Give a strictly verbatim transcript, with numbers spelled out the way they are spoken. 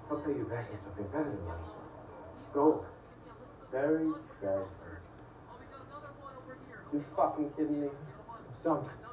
I'll pay you back in something better than money. Gold. Very treasure. You fucking kidding me? Some.